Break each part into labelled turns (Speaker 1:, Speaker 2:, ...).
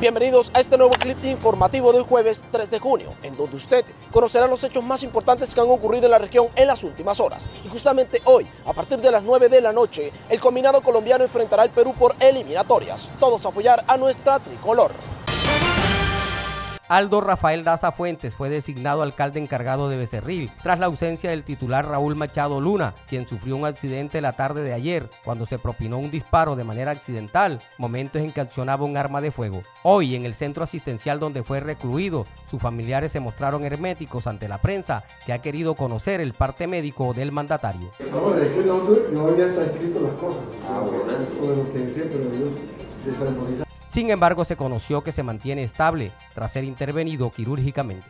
Speaker 1: Bienvenidos a este nuevo clip informativo del jueves 3 de junio, en donde usted conocerá los hechos más importantes que han ocurrido en la región en las últimas horas. Y justamente hoy, a partir de las 9 de la noche, el combinado colombiano enfrentará al Perú por eliminatorias. Todos a apoyar a nuestra tricolor.
Speaker 2: Aldo Rafael Daza Fuentes fue designado alcalde encargado de Becerril tras la ausencia del titular Raúl Machado Luna, quien sufrió un accidente la tarde de ayer cuando se propinó un disparo de manera accidental, momentos en que accionaba un arma de fuego. Hoy, en el centro asistencial donde fue recluido, sus familiares se mostraron herméticos ante la prensa, que ha querido conocer el parte médico del mandatario.
Speaker 3: No, de que no había hasta escrito las cosas. Sobre lo que decía, pero yo desarmonizaba.
Speaker 2: Sin embargo, se conoció que se mantiene estable tras ser intervenido quirúrgicamente.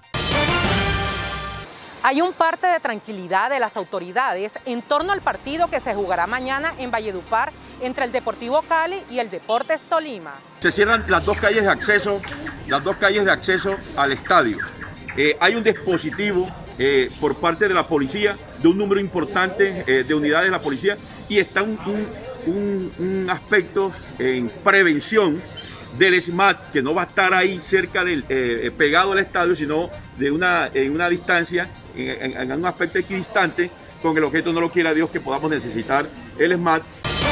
Speaker 4: Hay un parte de tranquilidad de las autoridades en torno al partido que se jugará mañana en Valledupar entre el Deportivo Cali y el Deportes Tolima.
Speaker 5: Se cierran las dos calles de acceso al estadio. Hay un dispositivo por parte de la policía, de un número importante de unidades de la policía, y está un aspecto en prevención del SMAT, que no va a estar ahí cerca del pegado al estadio, sino en una distancia, en un aspecto equidistante, con el objeto, no lo quiera Dios, que podamos necesitar el SMAT.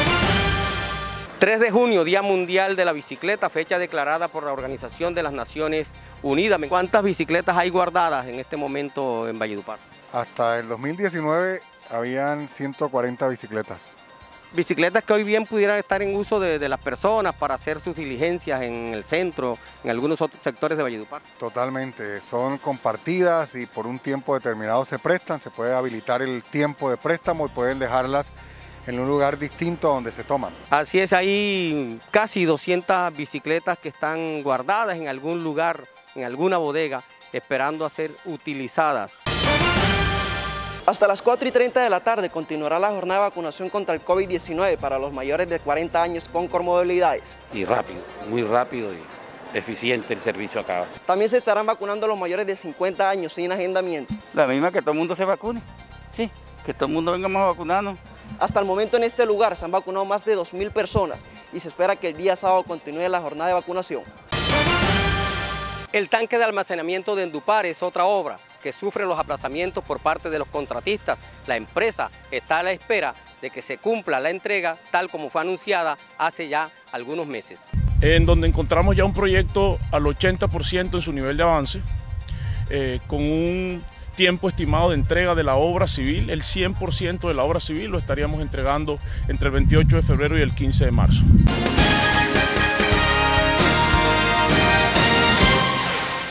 Speaker 2: 3 de junio, Día Mundial de la Bicicleta, fecha declarada por la Organización de las Naciones Unidas. ¿Cuántas bicicletas hay guardadas en este momento en Valledupar?
Speaker 6: Hasta el 2019 habían 140 bicicletas.
Speaker 2: Bicicletas que hoy bien pudieran estar en uso de las personas para hacer sus diligencias en el centro, en algunos otros sectores de Valledupar.
Speaker 6: Totalmente, son compartidas y por un tiempo determinado se prestan, se puede habilitar el tiempo de préstamo y pueden dejarlas en un lugar distinto donde se toman.
Speaker 2: Así es, hay casi 200 bicicletas que están guardadas en algún lugar, en alguna bodega, esperando a ser utilizadas.
Speaker 1: Hasta las 4:30 de la tarde continuará la jornada de vacunación contra el COVID-19 para los mayores de 40 años con comorbilidades.
Speaker 7: Y rápido, muy rápido y eficiente el servicio acá.
Speaker 1: También se estarán vacunando a los mayores de 50 años sin agendamiento.
Speaker 7: La misma, que todo el mundo se vacune, sí, que todo el mundo vengamos a vacunarnos.
Speaker 1: Hasta el momento en este lugar se han vacunado más de 2.000 personas y se espera que el día sábado continúe la jornada de vacunación.
Speaker 2: El tanque de almacenamiento de Endupar es otra obra que sufre los aplazamientos por parte de los contratistas. La empresa está a la espera de que se cumpla la entrega tal como fue anunciada hace ya algunos meses.
Speaker 8: En donde encontramos ya un proyecto al 80% en su nivel de avance, con un tiempo estimado de entrega de la obra civil. El 100% de la obra civil lo estaríamos entregando entre el 28 de febrero y el 15 de marzo.